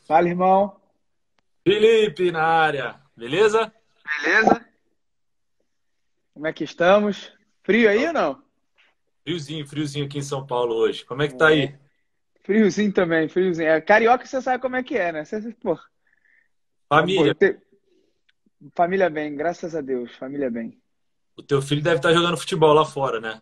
Fala, irmão. Felipe na área, beleza? Beleza? Como é que estamos? Frio aí Tá ou não? friozinho, friozinho aqui em São Paulo hoje. Como é que tá É. aí? Friozinho também, friozinho. Carioca você sabe como é que é, né? Pô, Família, família bem, graças a Deus, família bem. o teu filho deve estar jogando futebol lá fora, né?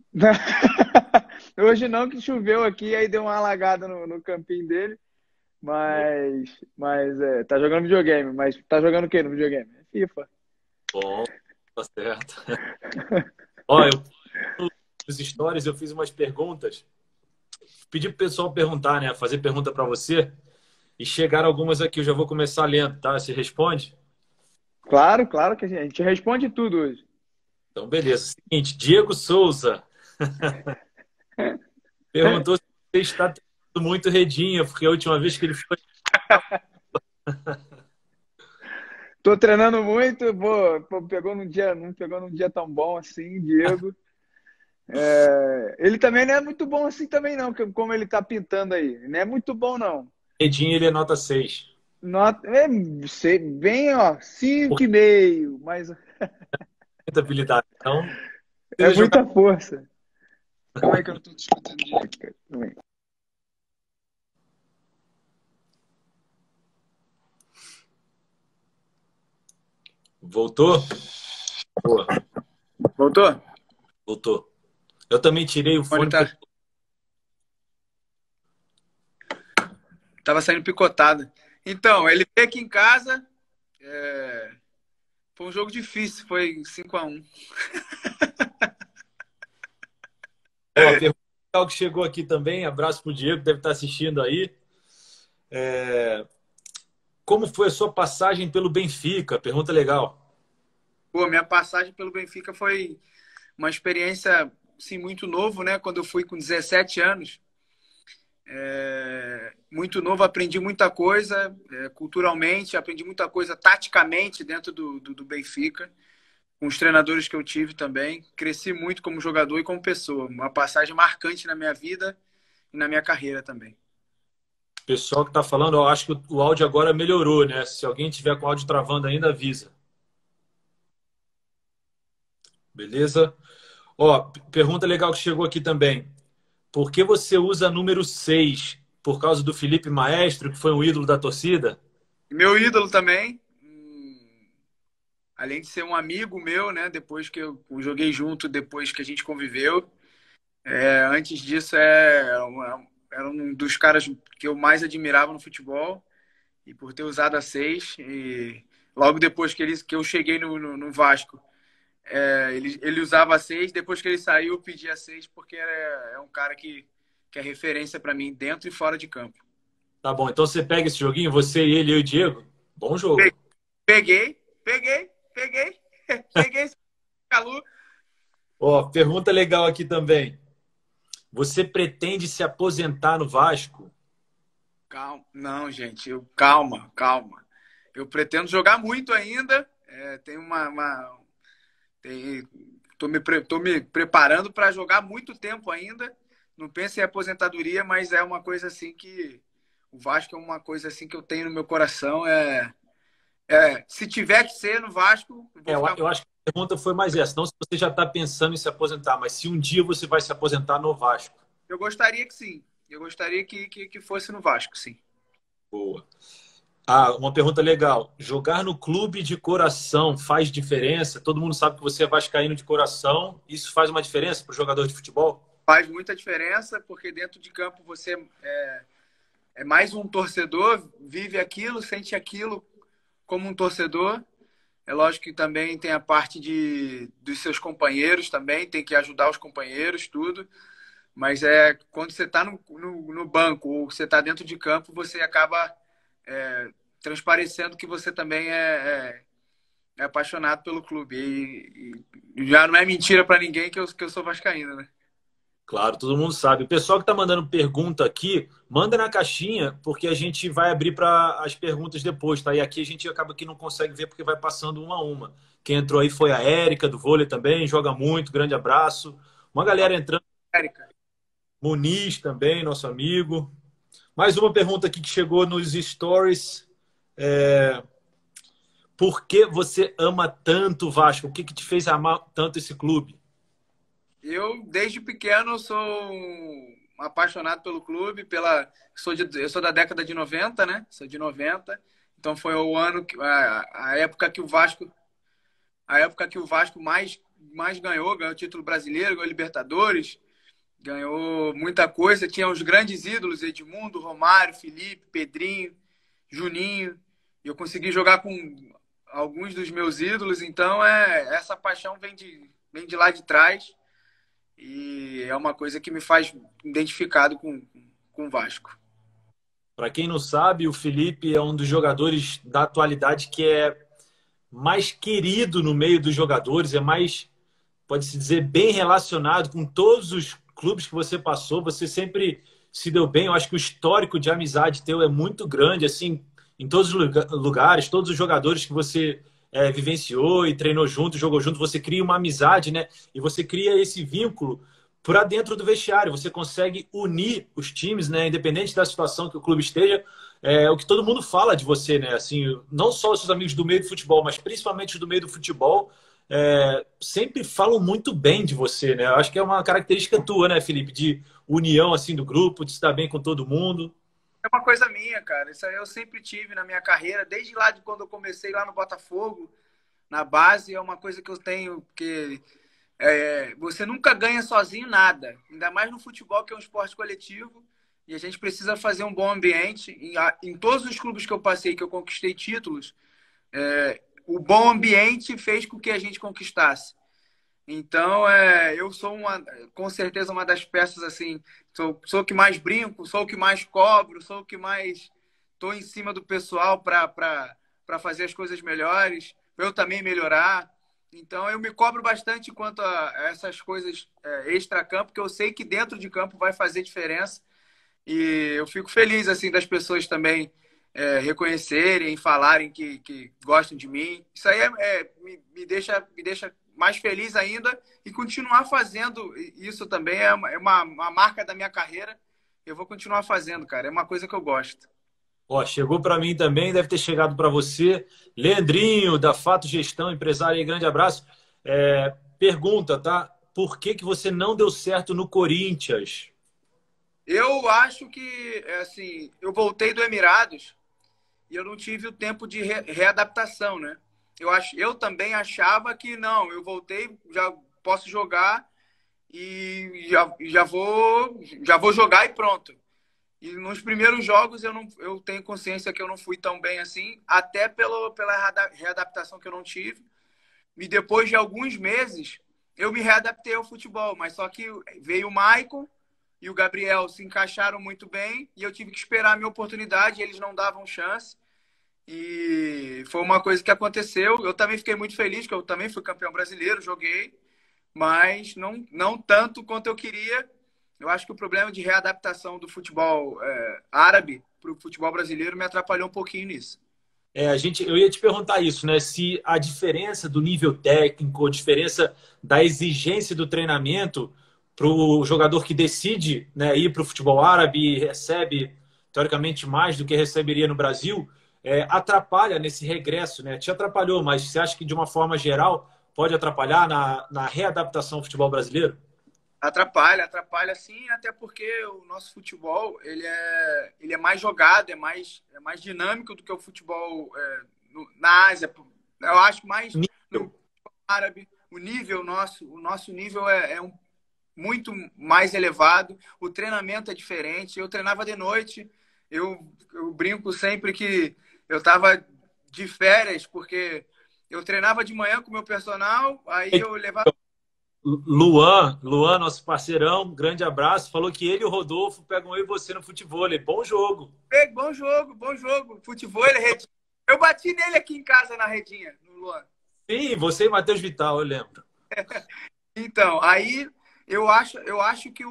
Hoje não, que choveu aqui, aí deu uma alagada no campinho dele, Bom, tá jogando videogame, mas tá jogando o quê no videogame? É FIFA. bom, tá certo. Ó, eu nos stories eu fiz umas perguntas, pedi pro pessoal perguntar, né? Fazer pergunta para você e chegaram algumas aqui. Eu já vou começar lendo, tá? Você responde? Claro, claro que a gente responde tudo hoje. Então, beleza. Seguinte, Diego Souza perguntou se você está tendo muito redinha, porque a última vez que ele foi. Tô treinando muito, pô, pegou num dia, não pegou num dia tão bom assim, Diego. Ele também não é muito bom assim também não, como ele tá pintando aí. Não é muito bom não. Redinha, ele é nota 6. Nota, bem, ó, Por 5,5, mas muita habilidade. Então, é precisa jogar. muita força. Calma aí que eu não tô te escutando direito, cara. Calma aí. Voltou? Boa, Voltou? voltou. Eu também tirei o Onde fone porque. tá? Tava saindo picotado. Então, ele veio aqui em casa, foi um jogo difícil, foi 5-1. Ó, a pergunta legal que chegou aqui também. Abraço pro Diego, deve estar assistindo aí. É, como foi a sua passagem pelo Benfica? Pergunta legal. Pô, minha passagem pelo Benfica foi uma experiência, assim, muito novo, né? Quando eu fui com 17 anos. Muito novo, aprendi muita coisa culturalmente, aprendi muita coisa taticamente dentro do Benfica, com os treinadores que eu tive também. Cresci muito como jogador e como pessoa. Uma passagem marcante na minha vida e na minha carreira também. Pessoal que está falando, ó, acho que o áudio agora melhorou, né? Se alguém tiver com o áudio travando ainda, avisa. Beleza? Ó, pergunta legal que chegou aqui também. Por que você usa número 6? Por causa do Felipe Maestro, que foi um ídolo da torcida? Meu ídolo também, além de ser um amigo meu, né? Depois que eu joguei junto, depois que a gente conviveu. Antes disso, era um dos caras que eu mais admirava no futebol. E por ter usado a 6 e logo depois que eu cheguei no Vasco, ele usava a 6, depois que ele saiu eu pedi a 6 porque é um cara que é referência para mim dentro e fora de campo. Tá bom, então você pega esse joguinho, você, ele, eu e o Diego. Bom jogo. Peguei, peguei esse Calu. Ó, pergunta legal aqui também. Você pretende se aposentar no Vasco? Calma, não, gente, calma. Eu pretendo jogar muito ainda. Tem tô me preparando para jogar muito tempo ainda. Não penso em aposentadoria, mas é uma coisa assim que o Vasco é uma coisa assim que eu tenho no meu coração. Se tiver que ser no Vasco, eu É, vou ficar. eu acho que a pergunta foi mais essa. Não se você já está pensando em se aposentar, mas se um dia você vai se aposentar no Vasco. Eu gostaria que sim. Eu gostaria que fosse no Vasco, sim. Boa. Ah, uma pergunta legal. Jogar no clube de coração faz diferença? Todo mundo sabe que você é vascaíno de coração. Isso faz uma diferença para o jogador de futebol? Faz muita diferença, porque dentro de campo você é mais um torcedor, vive aquilo, sente aquilo como um torcedor. É lógico que também tem a parte dos seus companheiros também, tem que ajudar os companheiros, tudo. Mas quando você está no banco ou você está dentro de campo, você acaba transparecendo que você também é apaixonado pelo clube. E já não é mentira para ninguém que eu sou vascaíno, né? Claro, todo mundo sabe. O pessoal que está mandando pergunta aqui, manda na caixinha, porque a gente vai abrir para as perguntas depois, tá? E aqui a gente acaba que não consegue ver porque vai passando uma a uma. Quem entrou aí foi a Érica, do vôlei também, joga muito, grande abraço. Uma galera entrando, Érica, Muniz também, nosso amigo. Mais uma pergunta aqui que chegou nos stories. É, por que você ama tanto o Vasco? O que que te fez amar tanto esse clube? Eu, desde pequeno, sou um apaixonado pelo clube, eu sou da década de 90, né? Sou de 90. Então foi o ano a época que o Vasco mais ganhou título brasileiro, ganhou Libertadores, ganhou muita coisa, tinha os grandes ídolos, Edmundo, Romário, Felipe, Pedrinho, Juninho. E eu consegui jogar com alguns dos meus ídolos, então essa paixão vem de lá de trás. E é uma coisa que me faz identificado com o Vasco. Para quem não sabe, o Felipe é um dos jogadores da atualidade que é mais querido no meio dos jogadores, é mais, pode-se dizer, bem relacionado com todos os clubes que você passou. Você sempre se deu bem. Eu acho que o histórico de amizade teu é muito grande, assim, em todos os lugares, todos os jogadores que você vivenciou e treinou junto, jogou junto, você cria uma amizade, né? E você cria esse vínculo para dentro do vestiário. Você consegue unir os times, né? Independente da situação que o clube esteja. É o que todo mundo fala de você, né? Assim, não só os seus amigos do meio do futebol, mas principalmente os do meio do futebol, sempre falam muito bem de você, né? Eu acho que é uma característica tua, né, Felipe? De união, assim, do grupo, de se dar bem com todo mundo. É uma coisa minha, cara. Isso aí eu sempre tive na minha carreira, desde lá de quando eu comecei lá no Botafogo, na base, é uma coisa que eu tenho, porque você nunca ganha sozinho nada, ainda mais no futebol, que é um esporte coletivo, e a gente precisa fazer um bom ambiente. Em todos os clubes que eu passei, que eu conquistei títulos, o bom ambiente fez com que a gente conquistasse. Então, eu sou com certeza uma das peças assim, sou o que mais brinco, sou o que mais cobro, sou o que mais estou em cima do pessoal para fazer as coisas melhores, para eu também melhorar. Então, eu me cobro bastante quanto a essas coisas extra-campo, porque eu sei que dentro de campo vai fazer diferença. E eu fico feliz assim das pessoas também reconhecerem, falarem que gostam de mim. Isso aí me deixa mais feliz ainda, e continuar fazendo isso também é uma marca da minha carreira. Eu vou continuar fazendo, cara. É uma coisa que eu gosto. Ó, chegou para mim também, deve ter chegado para você. Leandrinho, da Fato Gestão, empresário aí, grande abraço. Pergunta, tá? Por que que você não deu certo no Corinthians? Eu acho que, assim, eu voltei do Emirados e eu não tive o tempo de readaptação, né? Eu também achava que não, eu voltei, já posso jogar e já vou jogar e pronto. E nos primeiros jogos eu tenho consciência que eu não fui tão bem assim, até pela readaptação que eu não tive. E depois de alguns meses eu me readaptei ao futebol, mas só que veio o Maicon e o Gabriel se encaixaram muito bem e eu tive que esperar a minha oportunidade, e eles não davam chance. E foi uma coisa que aconteceu. Eu também fiquei muito feliz, que eu também fui campeão brasileiro, joguei, mas não tanto quanto eu queria. Eu acho que o problema de readaptação do futebol árabe para o futebol brasileiro me atrapalhou um pouquinho nisso. Eu ia te perguntar isso, né? Se a diferença do nível técnico, a diferença da exigência do treinamento para o jogador que decide, né, ir para o futebol árabe e recebe, teoricamente, mais do que receberia no Brasil, atrapalha nesse regresso, né? Te atrapalhou, mas você acha que, de uma forma geral, pode atrapalhar na readaptação ao futebol brasileiro? Atrapalha sim, até porque o nosso futebol ele é mais jogado, é mais dinâmico do que o futebol na Ásia. Eu acho mais no árabe, o nosso nível muito mais elevado, o treinamento é diferente. Eu treinava de noite, eu brinco sempre que eu estava de férias, porque eu treinava de manhã com o meu personal, aí eu levava. Luan, nosso parceirão, grande abraço. Falou que ele e o Rodolfo pegam eu e você no futevôlei. Bom jogo. Bom jogo, bom jogo. Futebol, redinha. Eu bati nele aqui em casa na redinha, no Luan. Sim, você e Matheus Vital, eu lembro. Então, aí eu acho que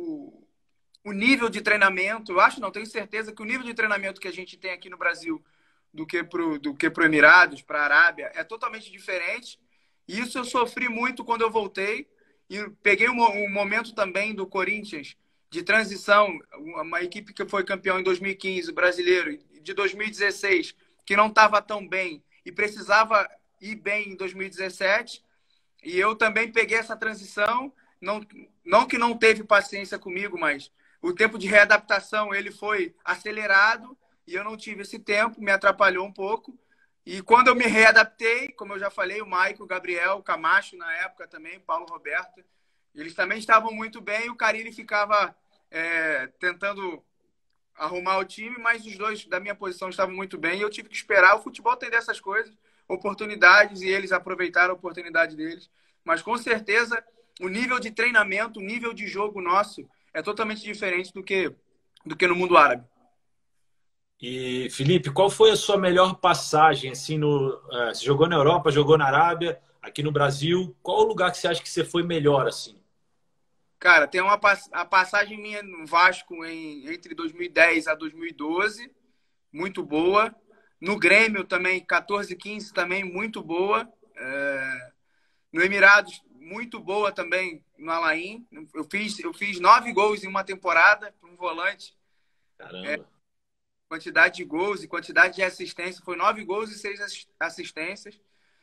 o nível de treinamento, eu acho não, tenho certeza que o nível de treinamento que a gente tem aqui no Brasil do que pro Emirados, para a Arábia, é totalmente diferente. Isso eu sofri muito quando eu voltei. E peguei um momento também do Corinthians, de transição, uma equipe que foi campeão em 2015, o brasileiro, de 2016, que não estava tão bem e precisava ir bem em 2017. E eu também peguei essa transição, não que não teve paciência comigo, mas o tempo de readaptação ele foi acelerado e eu não tive esse tempo, me atrapalhou um pouco. E quando eu me readaptei, como eu já falei, o Maicon, o Gabriel, o Camacho na época também, o Paulo Roberto, eles também estavam muito bem. O Carille ficava tentando arrumar o time, mas os dois da minha posição estavam muito bem e eu tive que esperar. O futebol tem dessas coisas, oportunidades, e eles aproveitaram a oportunidade deles. Mas com certeza o nível de treinamento, o nível de jogo nosso é totalmente diferente do que no mundo árabe. E, Felipe, qual foi a sua melhor passagem? Assim, você jogou na Europa, jogou na Arábia, aqui no Brasil. Qual o lugar que você acha que você foi melhor, assim? Cara, tem a passagem minha no Vasco entre 2010 a 2012, muito boa. No Grêmio também, 14, 15 também, muito boa. No Emirados, muito boa também, no Al-Ain. Eu fiz 9 gols em uma temporada, para um volante. Caramba. Quantidade de gols e quantidade de assistência. Foi 9 gols e 6 assistências.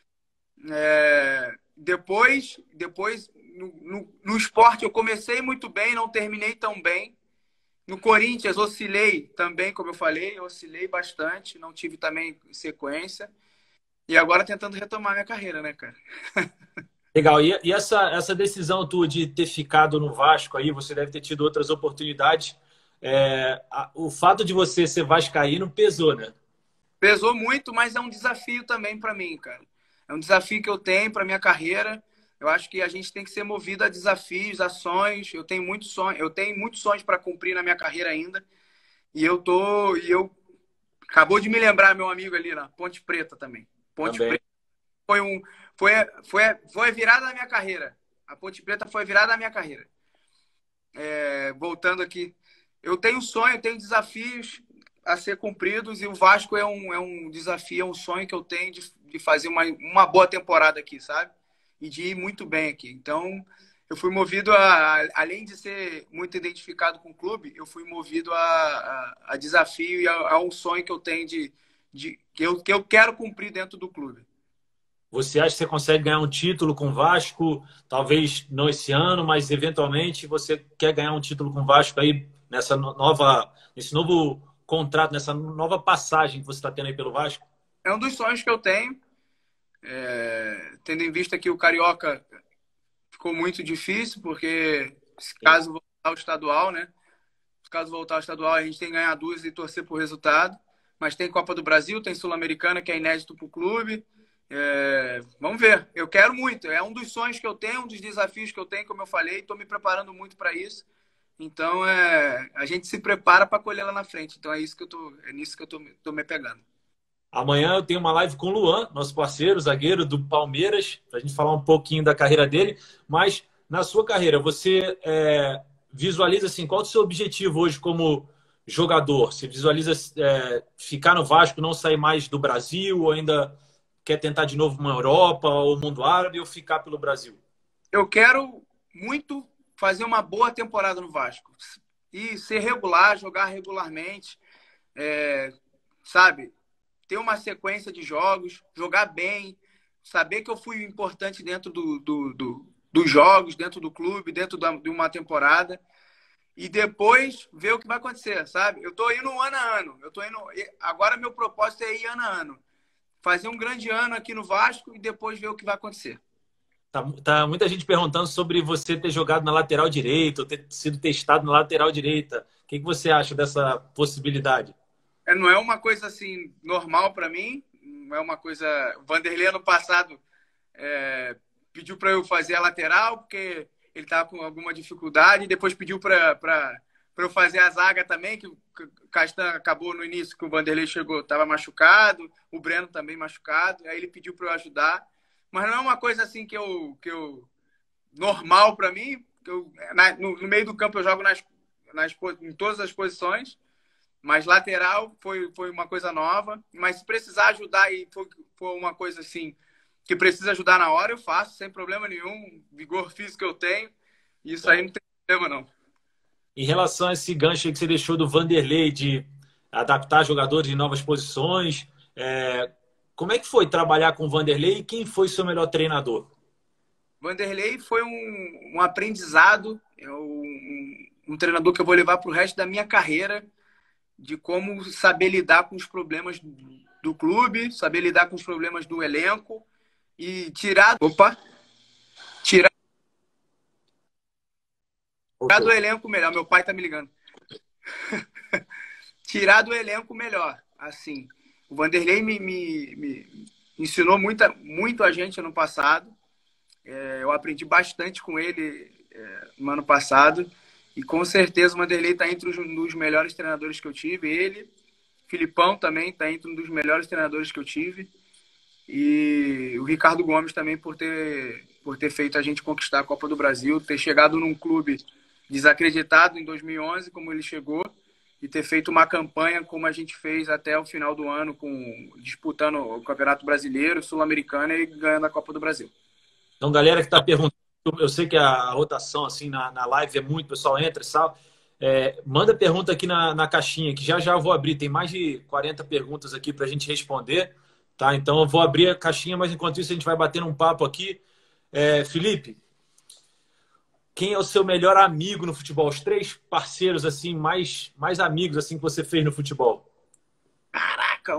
Depois no esporte, eu comecei muito bem, não terminei tão bem. No Corinthians, oscilei também, como eu falei, oscilei bastante, não tive também sequência. E agora tentando retomar minha carreira, né, cara? Legal. E essa decisão tua de ter ficado no Vasco aí, você deve ter tido outras oportunidades. O fato de você ser vascaíno pesou, né? Pesou muito, mas é um desafio também para mim, cara. É um desafio que eu tenho para minha carreira. Eu acho que a gente tem que ser movido a desafios, a sonhos. Eu tenho muitos sonhos para cumprir na minha carreira ainda. E eu acabou de me lembrar meu amigo ali na Ponte Preta também. Ponte Também. Preta foi foi a virada da minha carreira. A Ponte Preta foi a virada da minha carreira. Voltando aqui, eu tenho sonho, eu tenho desafios a ser cumpridos e o Vasco é um desafio, é um sonho que eu tenho de fazer uma boa temporada aqui, sabe? E de ir muito bem aqui. Então, eu fui movido além de ser muito identificado com o clube, eu fui movido a desafio e a um sonho que eu tenho que eu quero cumprir dentro do clube. Você acha que você consegue ganhar um título com o Vasco? Talvez não esse ano, mas eventualmente você quer ganhar um título com o Vasco aí nesse novo contrato, nessa nova passagem que você está tendo aí pelo Vasco? É um dos sonhos que eu tenho, tendo em vista que o Carioca ficou muito difícil, porque se caso voltar ao estadual, né? Se caso voltar ao estadual, a gente tem que ganhar duas e torcer por resultado. Mas tem Copa do Brasil, tem Sul-Americana, que é inédito para o clube. Vamos ver. Eu quero muito. É um dos sonhos que eu tenho, um dos desafios que eu tenho, como eu falei. Estou me preparando muito para isso. Então, a gente se prepara para colher lá na frente. Então, é nisso que eu tô me pegando. Amanhã eu tenho uma live com o Luan, nosso parceiro, zagueiro do Palmeiras, para a gente falar um pouquinho da carreira dele. Mas na sua carreira, você visualiza assim, qual é o seu objetivo hoje como jogador? Você visualiza ficar no Vasco, não sair mais do Brasil, ou ainda quer tentar de novo uma Europa ou mundo árabe, ou ficar pelo Brasil? Eu quero muito fazer uma boa temporada no Vasco. E ser regular, jogar regularmente, sabe? Ter uma sequência de jogos, jogar bem, saber que eu fui importante dentro dos jogos, dentro do clube, dentro de uma temporada. E depois ver o que vai acontecer, sabe? Eu tô indo ano a ano. Agora meu propósito é ir ano a ano. Fazer um grande ano aqui no Vasco e depois ver o que vai acontecer. Tá muita gente perguntando sobre você ter jogado na lateral direita, ou ter sido testado na lateral direita. O que você acha dessa possibilidade? Não é uma coisa assim normal para mim. Não é uma coisa. O Vanderlei ano passado pediu para eu fazer a lateral porque ele estava com alguma dificuldade. Depois pediu para eu fazer a zaga também, que o Castan acabou no início que o Vanderlei chegou, estava machucado, o Breno também machucado. Aí ele pediu para eu ajudar. Mas não é uma coisa assim que eu normal para mim. No meio do campo eu jogo em todas as posições. Mas lateral foi uma coisa nova. Mas se precisar ajudar e for uma coisa assim que precisa ajudar na hora, eu faço sem problema nenhum. Vigor físico eu tenho. Isso aí não tem problema, não. em relação a esse gancho aí que você deixou do Vanderlei de adaptar jogadores em novas posições, como é que foi trabalhar com o Vanderlei e quem foi seu melhor treinador? Vanderlei foi um aprendizado, um treinador que eu vou levar para o resto da minha carreira, de como saber lidar com os problemas do clube, saber lidar com os problemas do elenco e tirar do elenco melhor. Meu pai tá me ligando. Tirar do elenco melhor. Assim, o Vanderlei me ensinou muito a gente ano passado. Eu aprendi bastante com ele no ano passado. E com certeza o Vanderlei está entre os melhores treinadores que eu tive. Ele, Filipão também está entre um dos melhores treinadores que eu tive. E o Ricardo Gomes também por ter feito a gente conquistar a Copa do Brasil, ter chegado num clube desacreditado em 2011, como ele chegou, e ter feito uma campanha como a gente fez até o final do ano, disputando o Campeonato Brasileiro, Sul-Americano e ganhando a Copa do Brasil. Então, galera que está perguntando, eu sei que a rotação assim na live é muito, o pessoal entra e tal. Manda pergunta aqui na caixinha, que já eu vou abrir. Tem mais de 40 perguntas aqui para a gente responder. Tá? Então, eu vou abrir a caixinha, mas enquanto isso a gente vai batendo um papo aqui. Felipe, quem é o seu melhor amigo no futebol? Os 3 parceiros assim mais amigos assim que você fez no futebol? Caraca,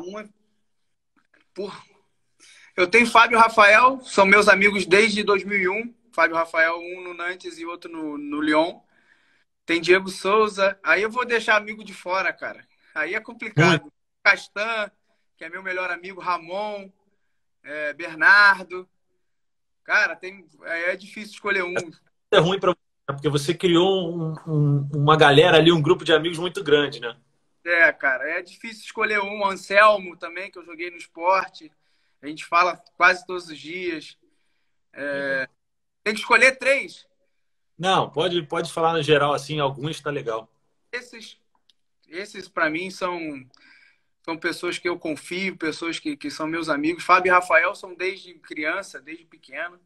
eu tenho Fábio e Rafael, são meus amigos desde 2001. Fábio e Rafael, um no Nantes e outro no Lyon. Tem Diego Souza. Aí eu vou deixar amigo de fora, cara. Aí é complicado. Castan, que é meu melhor amigo, Ramon, Bernardo. Cara, é difícil escolher um. É ruim para você, porque você criou uma galera ali, um grupo de amigos muito grande, né? Cara, é difícil escolher um. Anselmo também, que eu joguei no esporte. A gente fala quase todos os dias. Tem que escolher 3. Não, pode falar no geral assim, alguns tá legal. Esses para mim são pessoas que eu confio, pessoas que são meus amigos. Fábio e Rafael são desde criança, desde pequeno.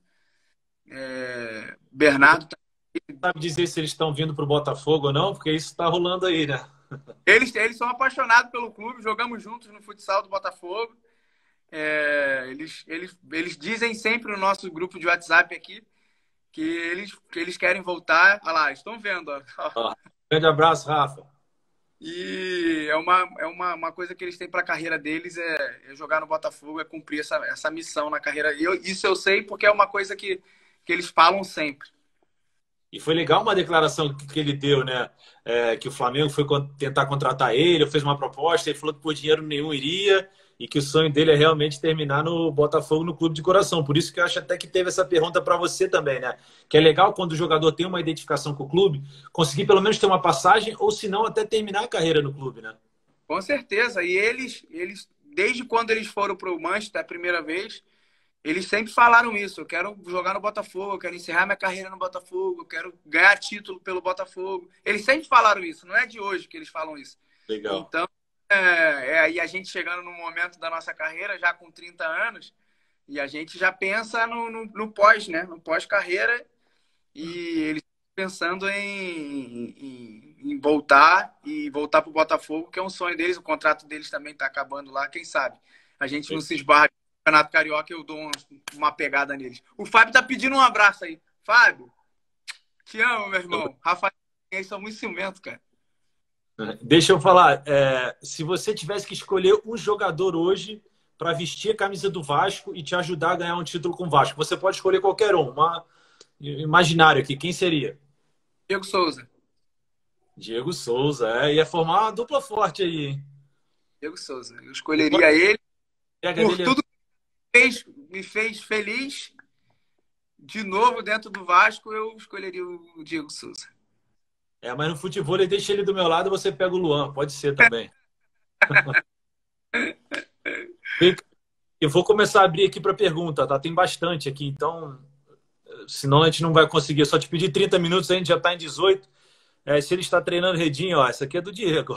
Bernardo também. Sabe dizer se eles estão vindo para o Botafogo ou não? Porque isso está rolando aí, né? Eles são apaixonados pelo clube, jogamos juntos no futsal do Botafogo. Eles dizem sempre no nosso grupo de WhatsApp aqui que eles querem voltar. Olha lá, estão vendo. Ó. Grande abraço, Rafa. E é uma coisa que eles têm para a carreira deles, é jogar no Botafogo, é cumprir essa missão na carreira. Isso eu sei porque é uma coisa que eles falam sempre. E foi legal uma declaração que ele deu, né? Que o Flamengo foi tentar contratar ele, fez uma proposta, ele falou que por dinheiro nenhum iria e que o sonho dele é realmente terminar no Botafogo, no clube de coração. Por isso que eu acho até que teve essa pergunta para você também, né? Que é legal quando o jogador tem uma identificação com o clube, conseguir pelo menos ter uma passagem ou se não até terminar a carreira no clube, né? Com certeza. E eles desde quando eles foram para o Manchester a primeira vez, eles sempre falaram isso. Eu quero jogar no Botafogo, eu quero encerrar minha carreira no Botafogo, eu quero ganhar título pelo Botafogo. Eles sempre falaram isso, não é de hoje que eles falam isso. Legal. Então, e a gente chegando no momento da nossa carreira, já com 30 anos, e a gente já pensa no pós, né? No pós-carreira, e eles pensando em voltar para o Botafogo, que é um sonho deles. O contrato deles também está acabando lá, quem sabe? A gente não se esbarra no Campeonato Carioca, eu dou uma pegada neles. O Fábio tá pedindo um abraço aí. Fábio, te amo, meu irmão. Rafael, eles são muito ciumentos, cara. Deixa eu falar, se você tivesse que escolher um jogador hoje para vestir a camisa do Vasco e te ajudar a ganhar um título com o Vasco, você pode escolher qualquer um, imaginário aqui, quem seria? Diego Souza. Diego Souza, ia formar uma dupla forte aí, hein? Diego Souza. Eu escolheria ele. Por tudo que me fez feliz, de novo dentro do Vasco, eu escolheria o Diego Souza. Mas no futebol ele deixa ele do meu lado, você pega o Luan, pode ser também. Eu vou começar a abrir aqui para pergunta, tá? Tem bastante aqui, então senão a gente não vai conseguir. Eu só te pedir 30 minutos, a gente já está em 18. Se ele está treinando redinho, ó, essa aqui é do Diego.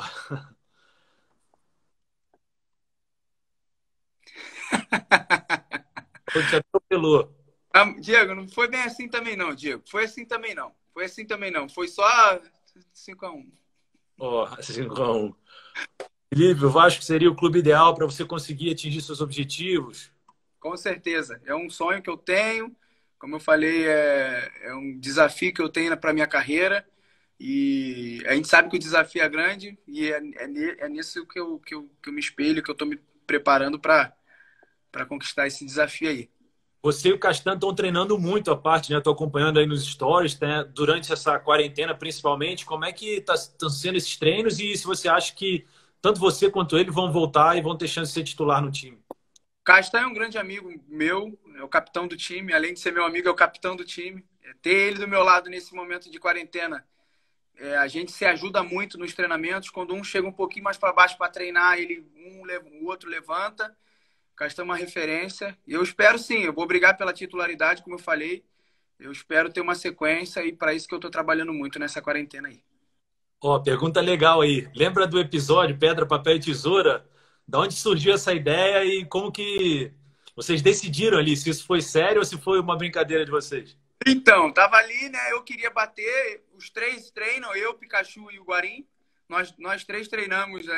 Te atropelou. Diego, não foi bem assim também não, Diego. Foi assim também não. Foi só 5-1. Ó, 5-1. Felipe, o Vasco seria o clube ideal para você conseguir atingir seus objetivos? Com certeza. É um sonho que eu tenho. Como eu falei, é um desafio que eu tenho para minha carreira. E a gente sabe que o desafio é grande e é nisso que eu me espelho, que eu estou me preparando para conquistar esse desafio aí. Você e o Castan estão treinando muito a parte, né? Estou acompanhando aí nos stories, né? Durante essa quarentena, principalmente. Como é que estão sendo esses treinos e se você acha que tanto você quanto ele vão voltar e vão ter chance de ser titular no time? Castan é um grande amigo meu, é o capitão do time. Além de ser meu amigo, é o capitão do time. Ter ele do meu lado nesse momento de quarentena, a gente se ajuda muito nos treinamentos. Quando um chega um pouquinho mais para baixo para treinar, o outro levanta. Castan é uma referência. E eu espero sim, eu vou brigar pela titularidade, como eu falei. Eu espero ter uma sequência e para isso que eu estou trabalhando muito nessa quarentena aí. Ó, pergunta legal aí. Lembra do episódio Pedra, Papel e Tesoura? Da onde surgiu essa ideia e como que vocês decidiram ali se isso foi sério ou se foi uma brincadeira de vocês? Então, tava ali, né? Eu queria bater, os três treinam, eu, Pikachu e o Guarim. Nós três treinamos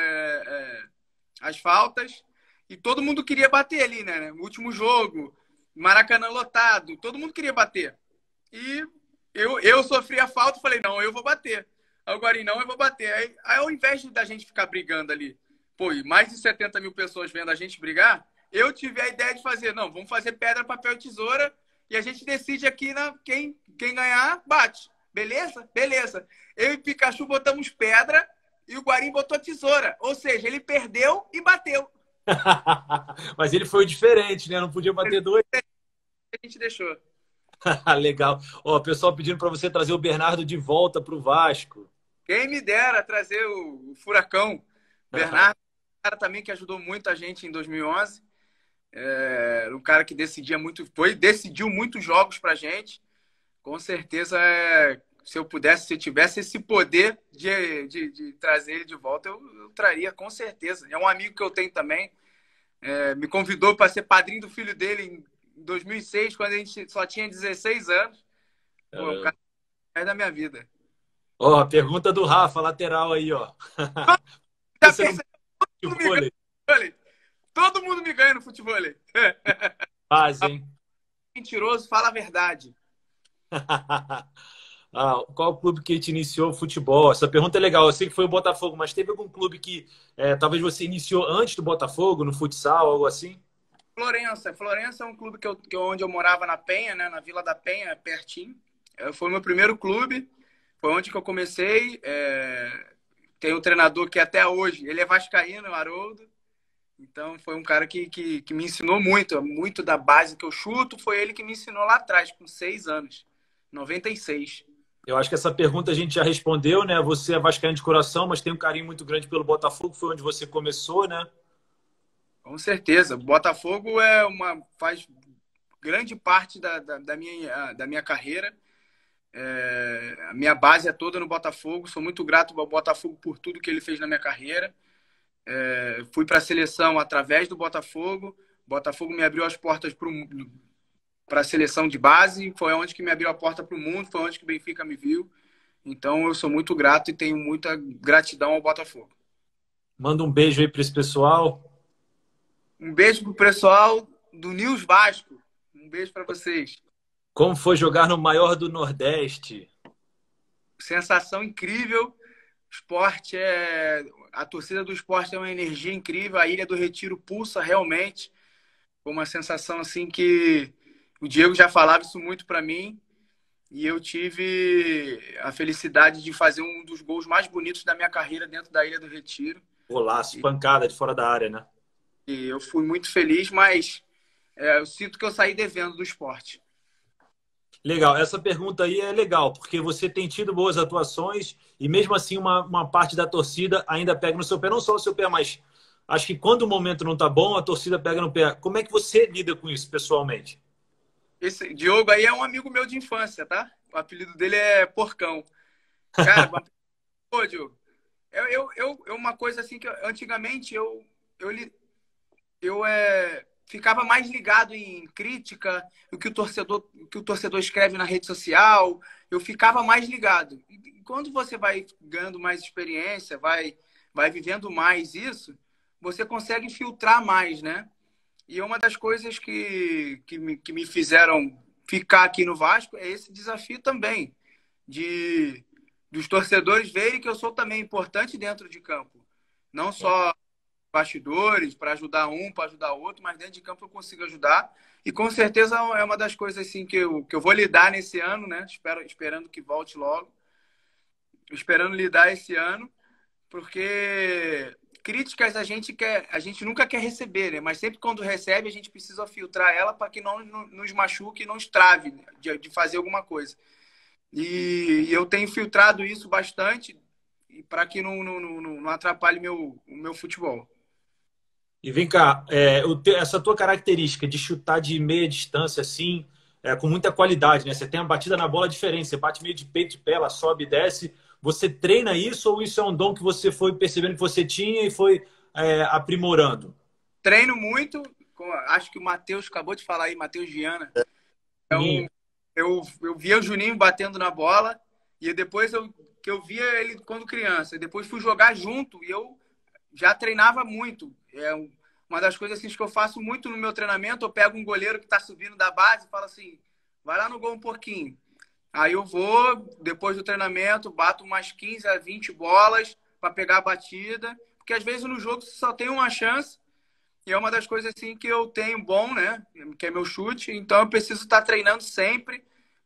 as faltas e todo mundo queria bater ali, né? No último jogo, Maracanã lotado, todo mundo queria bater. E eu sofri a falta e falei, não, eu vou bater. Aí o Guarim, não, eu vou bater. Aí ao invés da gente ficar brigando ali, pô, e mais de 70 mil pessoas vendo a gente brigar, eu tive a ideia de fazer, não, vamos fazer pedra, papel e tesoura e a gente decide aqui quem ganhar, bate. Beleza? Beleza. Eu e Pikachu botamos pedra e o Guarim botou tesoura. Ou seja, ele perdeu e bateu. Mas ele foi diferente, né? Não podia bater dois. A gente deixou. Legal. Ó, o pessoal pedindo para você trazer o Bernardo de volta para o Vasco. Quem me dera trazer o Furacão. Bernardo, um cara também que ajudou muito a gente em 2011. Um cara que decidiu muitos jogos pra gente. Com certeza, se eu tivesse esse poder de trazer ele de volta, eu traria, com certeza. É um amigo que eu tenho também. Me convidou para ser padrinho do filho dele em 2006, quando a gente só tinha 16 anos. Pô, é um cara da minha vida. Ó, a pergunta do Rafa, lateral aí, ó. Já Você não pensei, todo mundo me ganha no futebol. Todo mundo me ganha no futebol. faz, hein? Mentiroso, fala a verdade. Qual clube que te iniciou o futebol? Essa pergunta é legal. Eu sei que foi o Botafogo, mas teve algum clube que talvez você iniciou antes do Botafogo, no futsal, algo assim? Florença. Florença é um clube onde eu morava na Penha, né? Na Vila da Penha, pertinho. Foi o meu primeiro clube. Foi onde que eu comecei. Tem um treinador que até hoje, ele é vascaíno, o Haroldo. Então, foi um cara que me ensinou muito. Muito da base que eu chuto, foi ele que me ensinou lá atrás, com 6 anos. 96. Eu acho que essa pergunta a gente já respondeu, né? Você é vascaíno de coração, mas tem um carinho muito grande pelo Botafogo, foi onde você começou, né? Com certeza. O Botafogo faz grande parte da minha carreira. A minha base é toda no Botafogo. Sou muito grato ao Botafogo por tudo que ele fez na minha carreira. Fui para a seleção através do Botafogo. O Botafogo me abriu as portas para a seleção de base. Foi onde que me abriu a porta para o mundo. Foi onde que o Benfica me viu. Então, eu sou muito grato e tenho muita gratidão ao Botafogo. Manda um beijo aí para esse pessoal. Um beijo pro pessoal do News Vasco. Um beijo para vocês. Como foi jogar no maior do Nordeste? Sensação incrível. Esporte a torcida do esporte é uma energia incrível. A Ilha do Retiro pulsa realmente. Foi uma sensação assim que o Diego já falava isso muito para mim. E eu tive a felicidade de fazer um dos gols mais bonitos da minha carreira dentro da Ilha do Retiro. Golaço, pancada de fora da área, né? E eu fui muito feliz, mas eu sinto que eu saí devendo do esporte. Legal, essa pergunta aí é legal, porque você tem tido boas atuações e mesmo assim uma parte da torcida ainda pega no seu pé, não só o seu pé, mas acho que quando o momento não tá bom, a torcida pega no pé. Como é que você lida com isso pessoalmente? Esse Diogo aí é um amigo meu de infância, tá? O apelido dele é Porcão. Cara, pô, Diogo, uma coisa assim que antigamente eu ficava mais ligado em crítica, o que o torcedor escreve na rede social, eu ficava mais ligado. E quando você vai ganhando mais experiência, vai vivendo mais isso, você consegue filtrar mais, né? E uma das coisas que me fizeram ficar aqui no Vasco é esse desafio também, dos torcedores verem que eu sou também importante dentro de campo. Não só bastidores, para ajudar um, para ajudar outro, mas dentro de campo eu consigo ajudar. E com certeza é uma das coisas assim, que eu vou lidar nesse ano, né? Esperando que volte logo. Esperando lidar esse ano, porque críticas a gente nunca quer receber, né? Mas sempre quando recebe, a gente precisa filtrar ela para que não nos machuque e não estrave de fazer alguma coisa. E eu tenho filtrado isso bastante para que não atrapalhe o meu futebol. E vem cá, essa tua característica de chutar de meia distância, assim, com muita qualidade, né? Você tem uma batida na bola diferente, você bate meio de peito de pé, ela sobe e desce. Você treina isso ou isso é um dom que você foi percebendo que você tinha e foi aprimorando? Treino muito, acho que o Matheus acabou de falar aí, Matheus Viana. Então, eu via o Juninho batendo na bola e depois que eu via ele quando criança. Depois fui jogar junto e eu já treinava muito. É uma das coisas assim, que eu faço muito no meu treinamento. Eu pego um goleiro que está subindo da base e falo assim, vai lá no gol um pouquinho. Aí eu vou, depois do treinamento, bato umas 15 a 20 bolas para pegar a batida. Porque às vezes no jogo você só tem uma chance. E é uma das coisas assim que eu tenho bom, né? Que é meu chute. Então eu preciso estar treinando sempre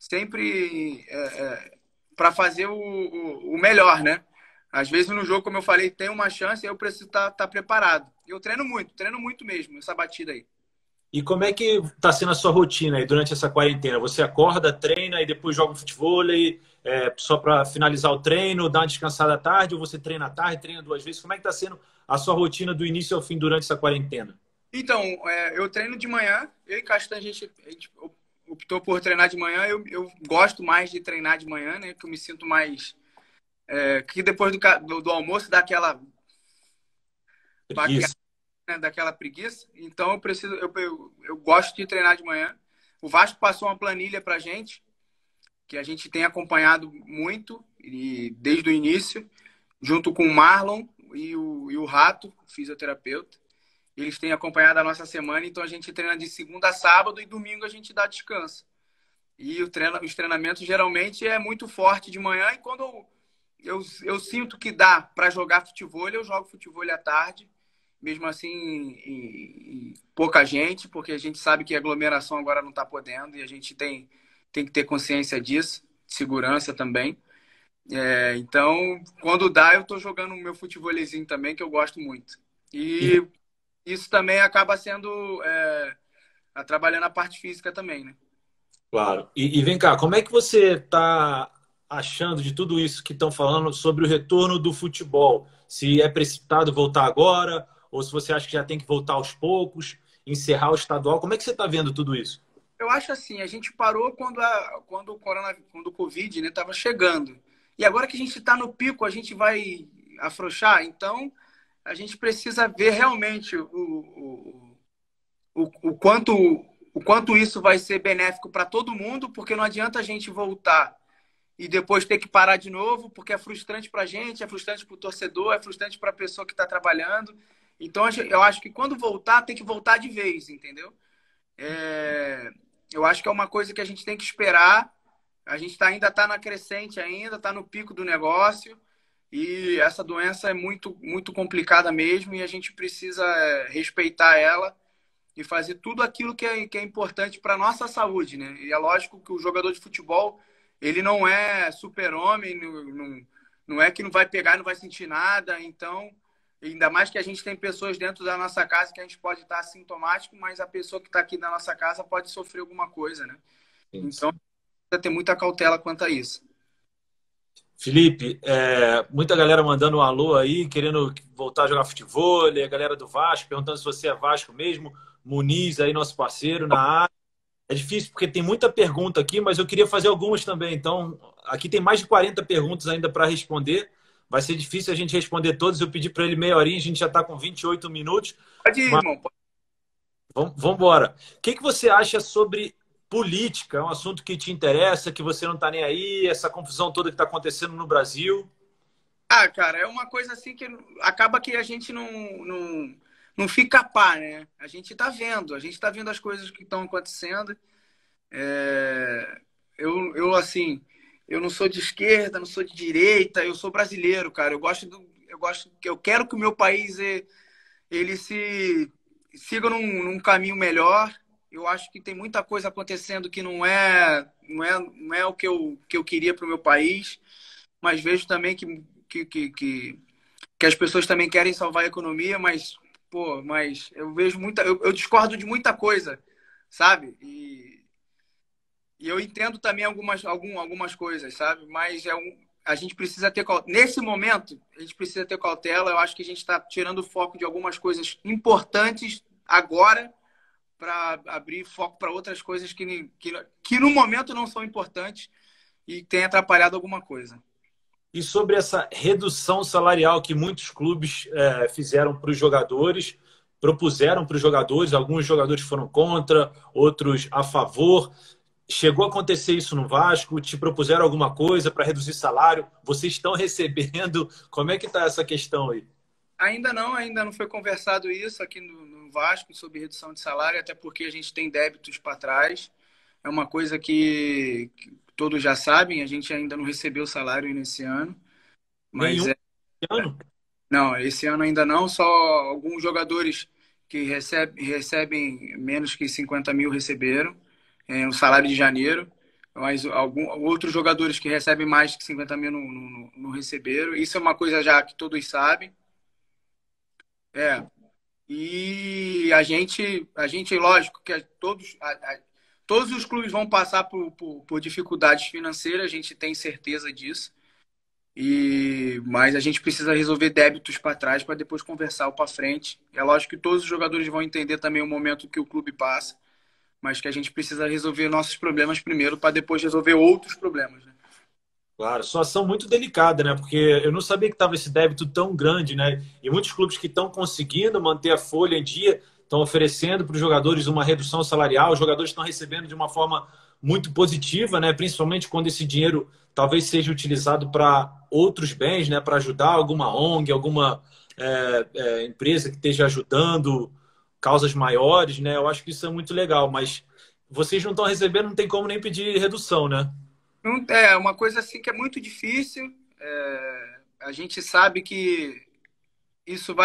para fazer o melhor, né? Às vezes no jogo, como eu falei, tem uma chance e eu preciso estar preparado. Eu treino muito mesmo, essa batida aí. E como é que está sendo a sua rotina aí durante essa quarentena? Você acorda, treina e depois joga futebol só para finalizar o treino, dá uma descansada à tarde, ou você treina à tarde, treina 2 vezes? Como é que está sendo a sua rotina do início ao fim durante essa quarentena? Então, eu treino de manhã. Eu e Castan, a gente optou por treinar de manhã. Eu gosto mais de treinar de manhã, né? Que eu me sinto mais... que depois do almoço dá aquela... Preguiça. Né, daquela preguiça. Então, eu gosto de treinar de manhã. O Vasco passou uma planilha pra gente, que a gente tem acompanhado muito, e desde o início, junto com o Marlon e o Rato, o fisioterapeuta. Eles têm acompanhado a nossa semana, então a gente treina de segunda a sábado e domingo a gente dá descanso. E os treinamentos geralmente é muito forte de manhã, e quando eu sinto que dá para jogar futebol, eu jogo futebol à tarde, mesmo assim em pouca gente, porque a gente sabe que a aglomeração agora não está podendo e a gente tem que ter consciência disso, segurança também. Então, quando dá, eu estou jogando o meu futebolzinho também, que eu gosto muito. E isso também acaba sendo trabalhando a parte física também, né? Claro. E vem cá, como é que você está achando de tudo isso que estão falando sobre o retorno do futebol? Se é precipitado voltar agora, ou se você acha que já tem que voltar aos poucos, encerrar o estadual? Como é que você está vendo tudo isso? Eu acho assim, a gente parou quando o Covid, né, estava chegando. E agora que a gente está no pico, a gente vai afrouxar. Então, a gente precisa ver realmente o quanto isso vai ser benéfico para todo mundo, porque não adianta a gente voltar e depois ter que parar de novo, porque é frustrante para a gente, é frustrante para o torcedor, é frustrante para a pessoa que está trabalhando. Então, eu acho que quando voltar, tem que voltar de vez, entendeu? Eu acho que é uma coisa que a gente tem que esperar. A gente ainda está na crescente, ainda está no pico do negócio. E essa doença é muito, muito complicada mesmo e a gente precisa respeitar ela e fazer tudo aquilo que é importante para a nossa saúde, né? E é lógico que o jogador de futebol, ele não é super-homem, não é que não vai pegar, não vai sentir nada. Então, ainda mais que a gente tem pessoas dentro da nossa casa que a gente pode estar assintomático, mas a pessoa que está aqui na nossa casa pode sofrer alguma coisa, né? Então, precisa ter muita cautela quanto a isso. Felipe, muita galera mandando um alô aí, querendo voltar a jogar futebol, a galera do Vasco, perguntando se você é Vasco mesmo, Muniz aí, nosso parceiro na área. É difícil porque tem muita pergunta aqui, mas eu queria fazer algumas também. Então, aqui tem mais de 40 perguntas ainda para responder. Vai ser difícil a gente responder todas. Eu pedi para ele meia horinha, a gente já está com 28 minutos. Pode ir, mas irmão. Vamos embora. O que você acha sobre política? É um assunto que te interessa, que você não está nem aí, essa confusão toda que está acontecendo no Brasil? Ah, cara, é uma coisa assim que acaba que a gente não fica a par, né? A gente tá vendo as coisas que estão acontecendo. É, assim, eu não sou de esquerda, não sou de direita, eu sou brasileiro, cara. Eu quero que o meu país ele se siga num caminho melhor. Eu acho que tem muita coisa acontecendo que não é o que eu queria para o meu país, mas vejo também que, que, que, que as pessoas também querem salvar a economia, mas eu vejo eu discordo de muita coisa, sabe? E eu entendo também algumas coisas, sabe? A gente precisa ter nesse momento, a gente precisa ter cautela. Eu acho que a gente está tirando o foco de algumas coisas importantes agora para abrir foco para outras coisas que no momento não são importantes e tem atrapalhado alguma coisa. E sobre essa redução salarial que muitos clubes fizeram para os jogadores, propuseram para os jogadores, alguns jogadores foram contra, outros a favor. Chegou a acontecer isso no Vasco? Te propuseram alguma coisa para reduzir salário? Vocês estão recebendo? Como é que está essa questão aí? Ainda não foi conversado isso aqui no Vasco sobre redução de salário, até porque a gente tem débitos para trás. É uma coisa que todos já sabem, a gente ainda não recebeu o salário nesse ano, mas Nenhum ano? não, esse ano ainda não, só alguns jogadores que recebem menos que 50 mil receberam o salário de janeiro, mas outros jogadores que recebem mais que 50 mil não receberam. Isso é uma coisa já que todos sabem. É, e lógico, que todos os clubes vão passar por dificuldades financeiras, a gente tem certeza disso. Mas a gente precisa resolver débitos para trás para depois conversar o para frente. É lógico que todos os jogadores vão entender também o momento que o clube passa, mas que a gente precisa resolver nossos problemas primeiro para depois resolver outros problemas, né? Claro, situação muito delicada, né? Porque eu não sabia que estava esse débito tão grande, né? E muitos clubes que estão conseguindo manter a folha em dia estão oferecendo para os jogadores uma redução salarial, os jogadores estão recebendo de uma forma muito positiva, né? Principalmente quando esse dinheiro talvez seja utilizado para outros bens, né? Para ajudar alguma ONG, alguma empresa que esteja ajudando causas maiores, né? Eu acho que isso é muito legal, mas vocês não estão recebendo, não tem como nem pedir redução, né? É uma coisa assim que é muito difícil. A gente sabe que isso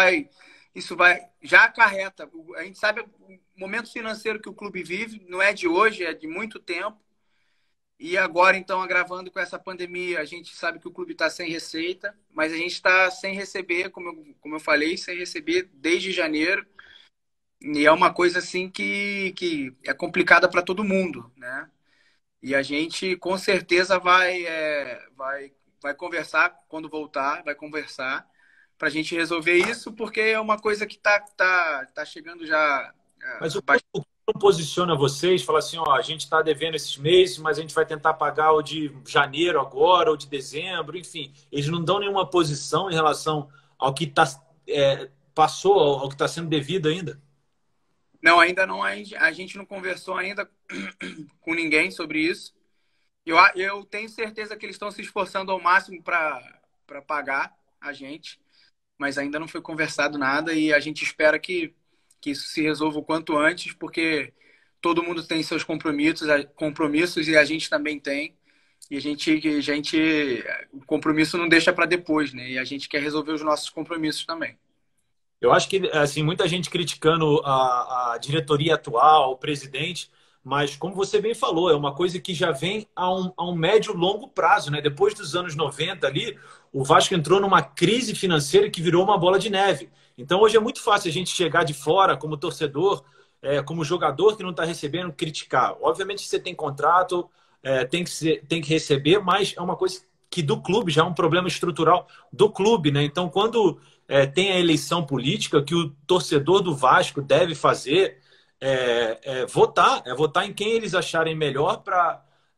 já acarreta. A gente sabe o momento financeiro que o clube vive, não é de hoje, é de muito tempo. E agora, então, agravando com essa pandemia, a gente sabe que o clube está sem receita, mas a gente está sem receber, como eu falei, sem receber desde janeiro. E é uma coisa assim que é complicada para todo mundo, né? E a gente com certeza vai conversar quando voltar, vai conversar para a gente resolver isso, porque é uma coisa que tá chegando já. Mas o clube não posiciona vocês, fala assim, ó, a gente está devendo esses meses, mas a gente vai tentar pagar o de janeiro agora, ou de dezembro, enfim. Eles não dão nenhuma posição em relação ao que passou, ao que está sendo devido ainda? Não, ainda não. A gente não conversou ainda com ninguém sobre isso. Eu tenho certeza que eles estão se esforçando ao máximo para pagar a gente, mas ainda não foi conversado nada e a gente espera que isso se resolva o quanto antes, porque todo mundo tem seus compromissos e a gente também tem. E o compromisso não deixa para depois, né? E a gente quer resolver os nossos compromissos também. Eu acho que, assim, muita gente criticando a diretoria atual, o presidente, mas como você bem falou, é uma coisa que já vem a um médio e longo prazo, né? Depois dos anos 90 ali, o Vasco entrou numa crise financeira que virou uma bola de neve. Então hoje é muito fácil a gente chegar de fora como torcedor, como jogador que não está recebendo, criticar. Obviamente você tem contrato, tem que receber, mas é uma coisa que do clube já é um problema estrutural do clube, né? Então quando tem a eleição política, que o torcedor do Vasco deve fazer votar em quem eles acharem melhor para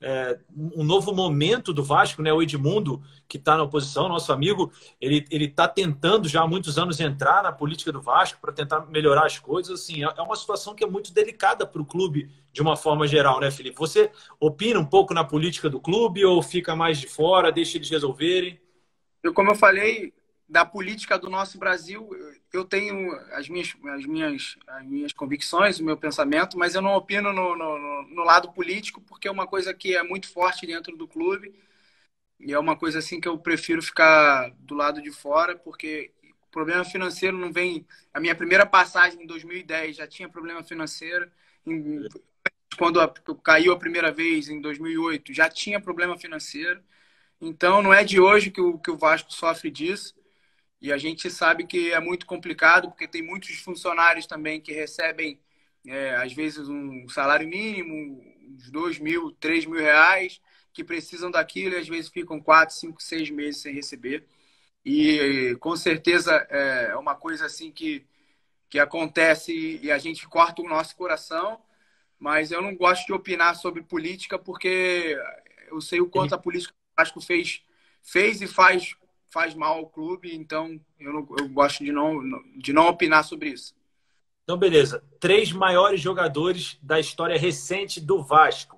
um novo momento do Vasco, né? O Edmundo, que está na oposição, nosso amigo, ele está tentando já há muitos anos entrar na política do Vasco para tentar melhorar as coisas. Assim, é uma situação que é muito delicada para o clube de uma forma geral, né, Felipe? Você opina um pouco na política do clube ou fica mais de fora, deixa eles resolverem? Como eu falei, da política do nosso Brasil, eu tenho as minhas convicções, o meu pensamento, mas eu não opino no lado político, porque é uma coisa que é muito forte dentro do clube e é uma coisa assim que eu prefiro ficar do lado de fora, porque problema financeiro não vem... A minha primeira passagem em 2010 já tinha problema financeiro, quando caiu a primeira vez, em 2008, já tinha problema financeiro. Então, não é de hoje que o Vasco sofre disso. E a gente sabe que é muito complicado, porque tem muitos funcionários também que recebem, às vezes, um salário mínimo, uns 2 mil, 3 mil reais, que precisam daquilo e às vezes ficam 4, 5, 6 meses sem receber. E com certeza é uma coisa assim que acontece e a gente corta o nosso coração, mas eu não gosto de opinar sobre política porque eu sei o quanto a política do Vasco fez e faz mal ao clube, então eu gosto de não opinar sobre isso. Então, beleza. 3 maiores jogadores da história recente do Vasco.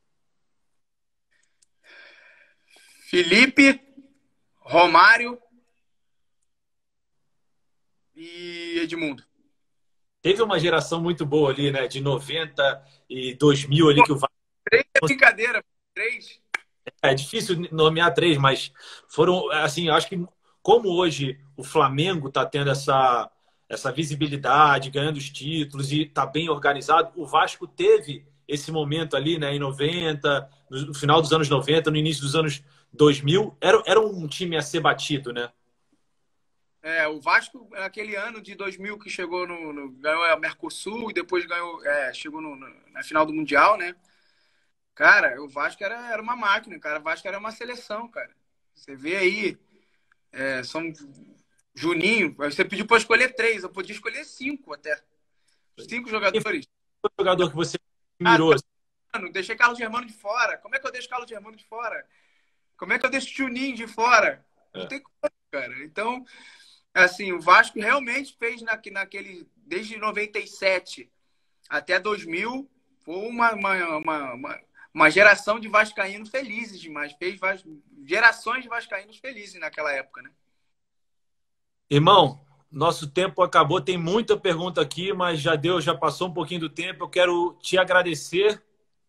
Felipe, Romário e Edmundo. Teve uma geração muito boa ali, né? De 90 e 2000 ali que o Vasco... 3 é brincadeira, 3. É difícil nomear 3, mas foram, assim, acho que como hoje o Flamengo está tendo essa visibilidade, ganhando os títulos e está bem organizado, o Vasco teve esse momento ali, né, em 90, no final dos anos 90, no início dos anos 2000, era um time a ser batido, né? O Vasco, aquele ano de 2000 que chegou ganhou a Mercosul e depois chegou na final do Mundial, né? Cara, o Vasco era uma máquina, cara. O Vasco era uma seleção, cara. Você vê aí, são Juninho. Você pediu para escolher 3, eu podia escolher 5 até. 5 jogadores. O jogador que você mirou? Deixei Carlos Germano de fora. Como é que eu deixo Carlos Germano de fora? Como é que eu deixo Juninho de fora? Não tem como, cara. Então, assim, o Vasco realmente fez desde 97 até 2000, foi uma geração de vascaínos felizes demais. Fez gerações de vascaínos felizes naquela época, né? Irmão, nosso tempo acabou. Tem muita pergunta aqui, mas já passou um pouquinho do tempo. Eu quero te agradecer.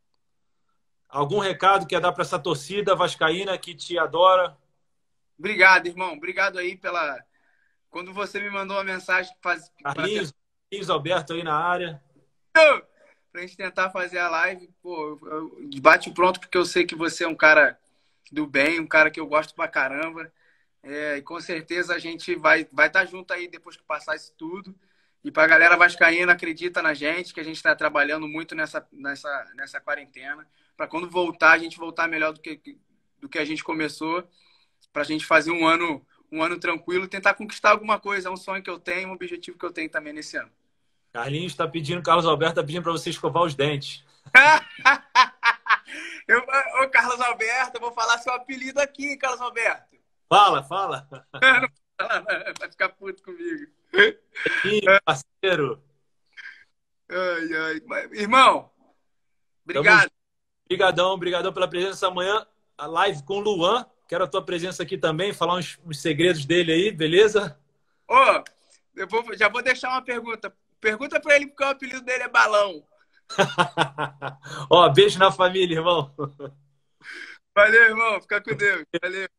Algum recado que quer dar para essa torcida vascaína que te adora? Obrigado, irmão. Obrigado aí quando você me mandou uma mensagem Carlinhos Alberto aí na área. Pra gente tentar fazer a live, pô, bate pronto, porque eu sei que você é um cara do bem, um cara que eu gosto pra caramba. E com certeza a gente vai estar junto aí depois que passar isso tudo. E pra galera vascaína, acredita na gente, que a gente está trabalhando muito nessa quarentena. Para quando voltar, a gente voltar melhor do que a gente começou. Pra gente fazer um ano tranquilo, tentar conquistar alguma coisa. É um sonho que eu tenho, um objetivo que eu tenho também nesse ano. Carlinhos está pedindo, Carlos Alberto está pedindo para você escovar os dentes. Ô, Carlos Alberto, eu vou falar seu apelido aqui, Carlos Alberto. Fala. Vai ficar puto comigo. Parceiro. Ai. Irmão, obrigado. Obrigadão pela presença amanhã. A live com o Luan. Quero a tua presença aqui também, falar uns segredos dele aí, beleza? Já vou deixar uma pergunta. Pergunta pra ele porque o apelido dele é Balão. Beijo na família, irmão. Valeu, irmão. Fica com Deus. Valeu.